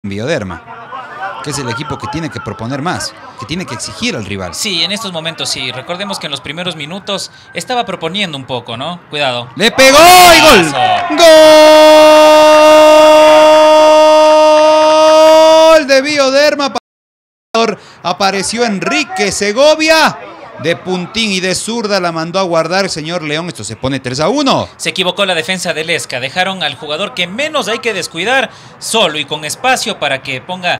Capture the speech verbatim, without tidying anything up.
Bioderma, que es el equipo que tiene que proponer más, que tiene que exigir al rival. Sí, en estos momentos sí. Recordemos que en los primeros minutos estaba proponiendo un poco, ¿no? Cuidado. ¡Le pegó y gol! ¡Gol de Bioderma! Apareció Enrique Segovia. De puntín y de zurda la mandó a guardar el señor León. Esto se pone tres a uno. Se equivocó la defensa del Esca. Dejaron al jugador que menos hay que descuidar solo y con espacio para que ponga